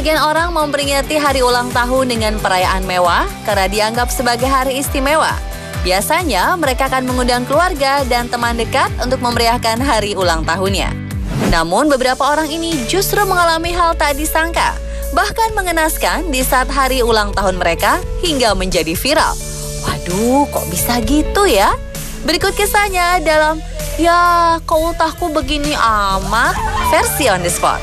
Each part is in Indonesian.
Sebagian orang memperingati hari ulang tahun dengan perayaan mewah karena dianggap sebagai hari istimewa. Biasanya mereka akan mengundang keluarga dan teman dekat untuk memeriahkan hari ulang tahunnya. Namun beberapa orang ini justru mengalami hal tak disangka, bahkan mengenaskan di saat hari ulang tahun mereka hingga menjadi viral. Waduh, kok bisa gitu ya? Berikut kisahnya dalam "Ya, kok ultahku begini amat" versi On The Spot.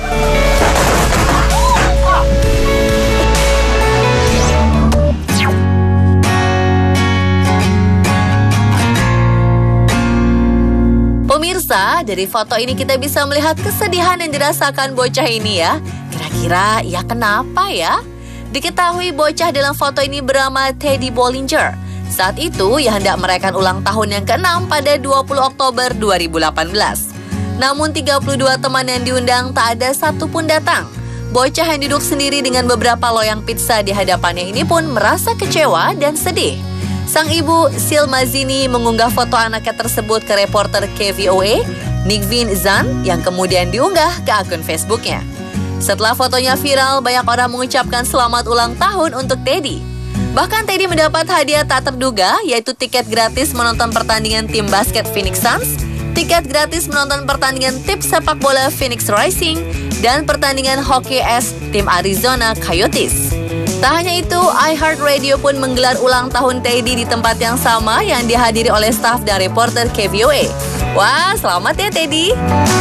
Pemirsa, dari foto ini kita bisa melihat kesedihan yang dirasakan bocah ini ya. Kira-kira ia kenapa ya? Diketahui bocah dalam foto ini bernama Teddy Bollinger. Saat itu ia hendak merayakan ulang tahun yang ke-6 pada 20 Oktober 2018. Namun 32 teman yang diundang tak ada satupun datang. Bocah yang duduk sendiri dengan beberapa loyang pizza di hadapannya ini pun merasa kecewa dan sedih. Sang ibu, Sil Mazzini, mengunggah foto anaknya tersebut ke reporter KVOA, Nickvin Zan, yang kemudian diunggah ke akun Facebooknya. Setelah fotonya viral, banyak orang mengucapkan selamat ulang tahun untuk Teddy. Bahkan Teddy mendapat hadiah tak terduga, yaitu tiket gratis menonton pertandingan tim basket Phoenix Suns, tiket gratis menonton pertandingan tim sepak bola Phoenix Rising, dan pertandingan hoki es tim Arizona Coyotes. Tak hanya itu, iHeartRadio pun menggelar ulang tahun Teddy di tempat yang sama yang dihadiri oleh staf dan reporter KVOA. Wah, selamat ya Teddy!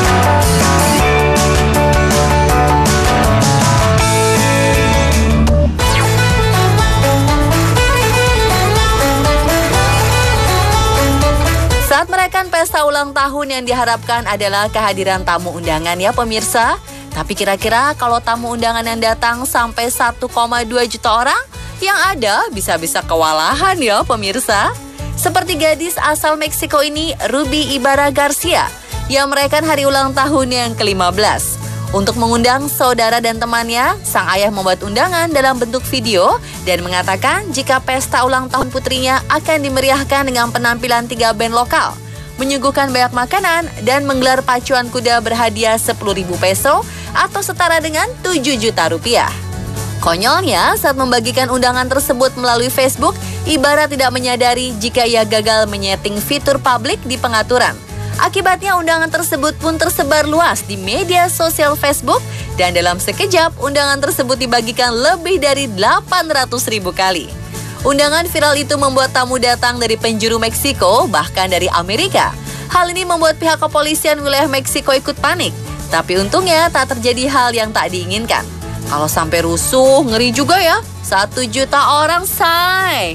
Saat merayakan pesta ulang tahun yang diharapkan adalah kehadiran tamu undangan ya pemirsa. Tapi kira-kira kalau tamu undangan yang datang sampai 1,2 juta orang, yang ada bisa-bisa kewalahan ya pemirsa. Seperti gadis asal Meksiko ini, Ruby Ibarra Garcia, yang merayakan hari ulang tahun yang ke-15. Untuk mengundang saudara dan temannya, sang ayah membuat undangan dalam bentuk video dan mengatakan jika pesta ulang tahun putrinya akan dimeriahkan dengan penampilan 3 band lokal, menyuguhkan banyak makanan, dan menggelar pacuan kuda berhadiah 10.000 peso atau setara dengan 7 juta rupiah. Konyolnya, saat membagikan undangan tersebut melalui Facebook, Ibarra tidak menyadari jika ia gagal menyeting fitur publik di pengaturan. Akibatnya undangan tersebut pun tersebar luas di media sosial Facebook dan dalam sekejap undangan tersebut dibagikan lebih dari 800.000 kali. Undangan viral itu membuat tamu datang dari penjuru Meksiko, bahkan dari Amerika. Hal ini membuat pihak kepolisian wilayah Meksiko ikut panik. Tapi untungnya tak terjadi hal yang tak diinginkan. Kalau sampai rusuh, ngeri juga ya. 1 juta orang, say.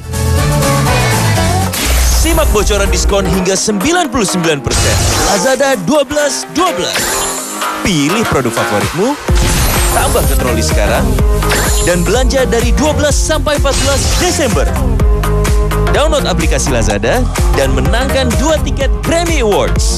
Simak bocoran diskon hingga 99%. Lazada 12.12. Pilih produk favoritmu, tambah ke troli sekarang, dan belanja dari 12 sampai 14 Desember. Download aplikasi Lazada dan menangkan 2 tiket Grammy Awards.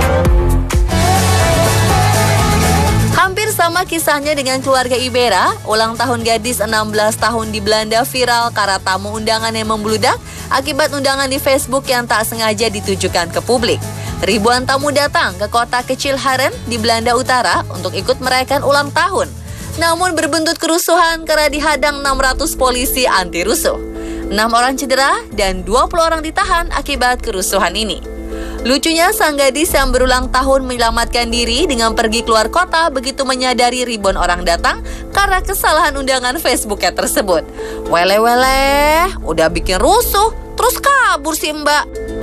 Hampir sama kisahnya dengan keluarga Ibarra, ulang tahun gadis 16 tahun di Belanda viral karena tamu undangan yang membludak akibat undangan di Facebook yang tak sengaja ditujukan ke publik. Ribuan tamu datang ke kota kecil Haren di Belanda Utara untuk ikut merayakan ulang tahun. Namun berbuntut kerusuhan karena dihadang 600 polisi anti rusuh. 6 orang cedera dan 20 orang ditahan akibat kerusuhan ini. Lucunya, sang gadis yang berulang tahun menyelamatkan diri dengan pergi keluar kota begitu menyadari ribuan orang datang karena kesalahan undangan Facebooknya tersebut. Wele-wele, udah bikin rusuh, terus kabur si mbak.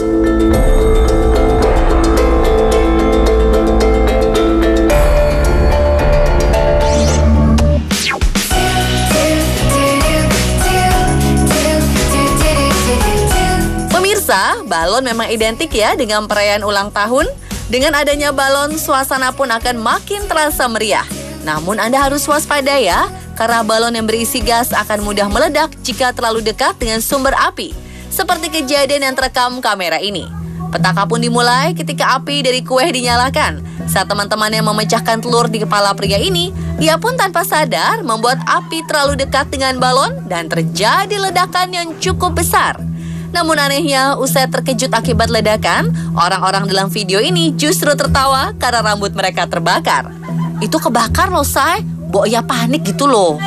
Balon memang identik ya dengan perayaan ulang tahun. Dengan adanya balon, suasana pun akan makin terasa meriah. Namun Anda harus waspada ya, karena balon yang berisi gas akan mudah meledak jika terlalu dekat dengan sumber api. Seperti kejadian yang terekam kamera ini. Petaka pun dimulai ketika api dari kue dinyalakan. Saat teman-temannya memecahkan telur di kepala pria ini, ia pun tanpa sadar membuat api terlalu dekat dengan balon dan terjadi ledakan yang cukup besar. Namun anehnya, usai terkejut akibat ledakan, orang-orang dalam video ini justru tertawa karena rambut mereka terbakar. Itu kebakar loh, say. Mbok ya panik gitu loh.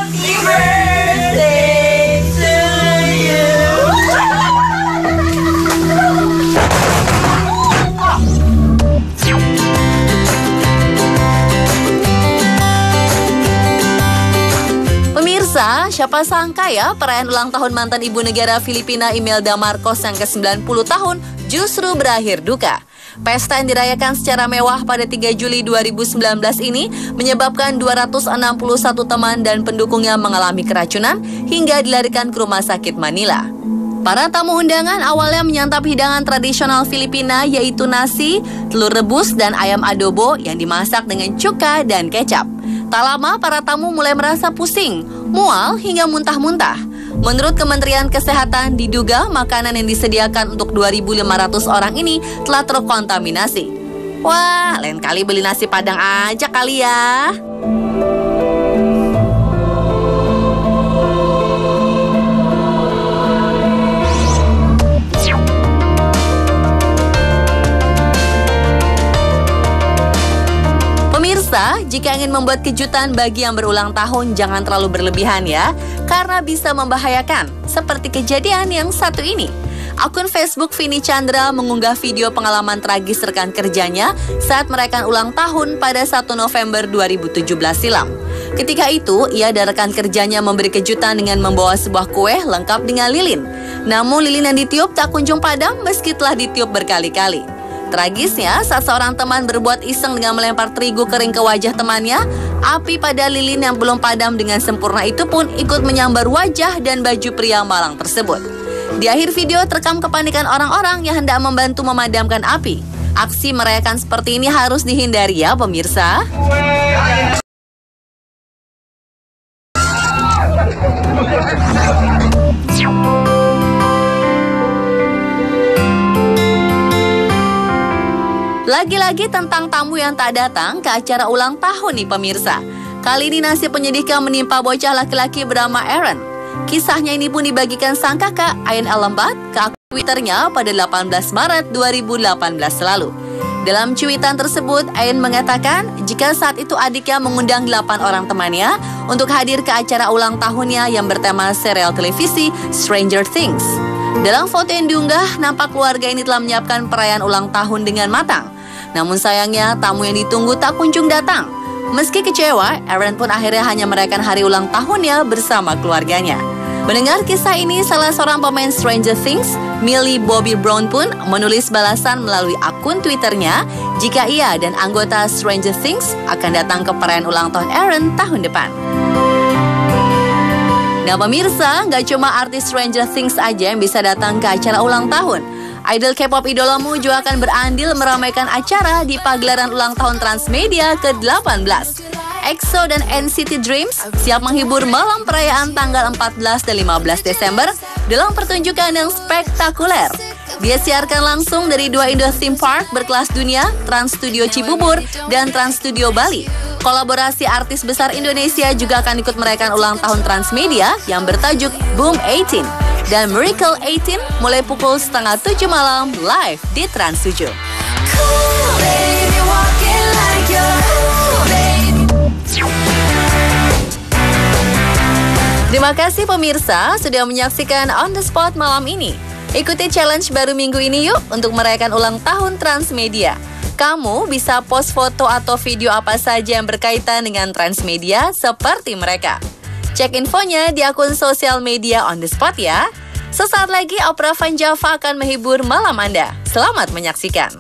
Pemirsa, siapa sangka ya perayaan ulang tahun mantan ibu negara Filipina Imelda Marcos yang ke-90 tahun justru berakhir duka. Pesta yang dirayakan secara mewah pada 3 Juli 2019 ini menyebabkan 261 teman dan pendukungnya mengalami keracunan hingga dilarikan ke rumah sakit Manila. Para tamu undangan awalnya menyantap hidangan tradisional Filipina yaitu nasi, telur rebus, dan ayam adobo yang dimasak dengan cuka dan kecap. Tak lama para tamu mulai merasa pusing, mual hingga muntah-muntah. Menurut Kementerian Kesehatan, diduga makanan yang disediakan untuk 2.500 orang ini telah terkontaminasi. Wah, lain kali beli nasi Padang aja kali ya. Pemirsa, jika ingin membuat kejutan bagi yang berulang tahun, jangan terlalu berlebihan ya, karena bisa membahayakan, seperti kejadian yang satu ini. Akun Facebook Vini Chandra mengunggah video pengalaman tragis rekan kerjanya saat merayakan ulang tahun pada 1 November 2017 silam. Ketika itu, ia dan rekan kerjanya memberi kejutan dengan membawa sebuah kue lengkap dengan lilin. Namun lilin yang ditiup tak kunjung padam meski telah ditiup berkali-kali. Tragisnya, saat seorang teman berbuat iseng dengan melempar terigu kering ke wajah temannya, api pada lilin yang belum padam dengan sempurna itu pun ikut menyambar wajah dan baju pria malang tersebut. Di akhir video terekam kepanikan orang-orang yang hendak membantu memadamkan api. Aksi merayakan seperti ini harus dihindari ya pemirsa. Lagi-lagi tentang tamu yang tak datang ke acara ulang tahun nih pemirsa. Kali ini nasib menyedihkan menimpa bocah laki-laki bernama Aaron. Kisahnya ini pun dibagikan sang kakak, Ayan Alembat, ke akun Twitternya pada 18 Maret 2018 lalu. Dalam cuitan tersebut, Ayan mengatakan jika saat itu adiknya mengundang 8 orang temannya untuk hadir ke acara ulang tahunnya yang bertema serial televisi Stranger Things. Dalam foto yang diunggah, nampak keluarga ini telah menyiapkan perayaan ulang tahun dengan matang. Namun sayangnya, tamu yang ditunggu tak kunjung datang. Meski kecewa, Aaron pun akhirnya hanya merayakan hari ulang tahunnya bersama keluarganya. Mendengar kisah ini, salah seorang pemain Stranger Things, Millie Bobby Brown pun menulis balasan melalui akun Twitternya jika ia dan anggota Stranger Things akan datang ke perayaan ulang tahun Aaron tahun depan. Nah pemirsa, nggak cuma artis Stranger Things aja yang bisa datang ke acara ulang tahun. Idol K-pop idolamu juga akan berandil meramaikan acara di pagelaran ulang tahun Transmedia ke-18. EXO dan NCT Dreams siap menghibur malam perayaan tanggal 14 dan 15 Desember dalam pertunjukan yang spektakuler. Dia siarkan langsung dari 2 Indo Theme Park berkelas dunia, Trans Studio Cibubur dan Trans Studio Bali. Kolaborasi artis besar Indonesia juga akan ikut merayakan ulang tahun Transmedia yang bertajuk Boom 18 dan Miracle 18 mulai pukul 6:30 malam live di Trans 7. Terima kasih pemirsa sudah menyaksikan On The Spot malam ini. Ikuti challenge baru minggu ini yuk untuk merayakan ulang tahun Transmedia. Kamu bisa post foto atau video apa saja yang berkaitan dengan Transmedia seperti mereka. Cek infonya di akun sosial media On The Spot ya. Sesaat lagi Opera Van Java akan menghibur malam Anda. Selamat menyaksikan.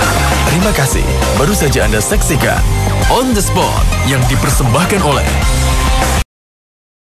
Terima kasih. Baru saja Anda saksikan On The Spot yang dipersembahkan oleh